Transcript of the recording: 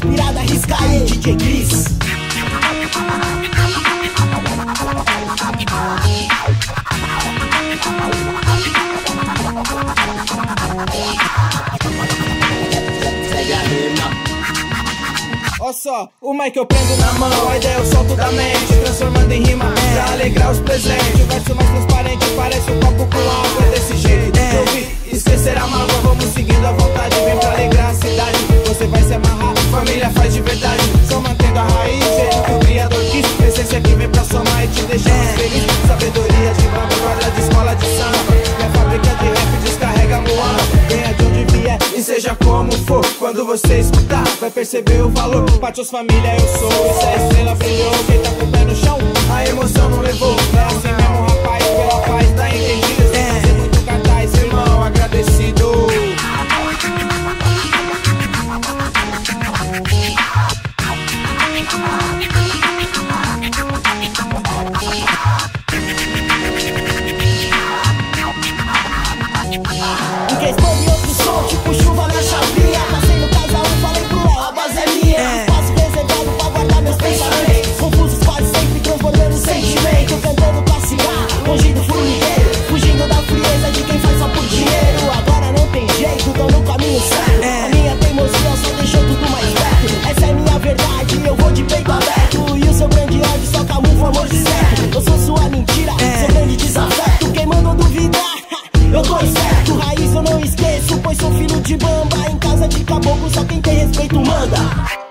inspirada, arrisca aí, DJ Chris. Ó só, o mic eu prendo na mão, a ideia eu solto da mente, transformando em rima pra alegrar os presentes. O verso mais transparente parece um copo com água, é desse jeito que eu vi, esquecer a mágoa. Vamos seguindo a vontade, vem pra alegrar a cidade. Você vai se amarrar, família faz de verdade. Só mantendo a raiz, jeito que o criador quis. Essência que vem pra somar e te deixar mais feliz. Sabedoria de bamba, guarda de escola de samba. Minha fábrica de rap descarrega Moana. Venha de onde vier e seja como for. Quando você escutar, vai perceber o valor. Patios família, eu sou. Essa estrela brilhou, quem tá com o pé no chão, a emoção não levou. É assim mesmo, rapaz, pela paz, tá entendido. Sem fazer muito cartaz, irmão, agradecido. Em questão de outro som, tipo chuva na chavinha. Passei no casa 1, falei pro Léo, a base é minha. Espaço reservado pra guardar meus pensamentos. Confusos quase sempre, transbordando sentimento. Cantando classe A, longe do formigueiro. Fugindo da frieza de quem faz só por dinheiro. Agora não tem jeito, tô no caminho certo. A minha teimosia só deixou tudo mais perto. Essa é minha verdade, eu vou de peito aberto. E o seu grande ódio só camufla amor de certo. Eu sou sua mentira, seu grande desafeto. Quem mandou duvidar, eu tô certo. Raiz eu não esqueço, pois sou filho de bamba. Em casa de caboclo só quem tem respeito manda.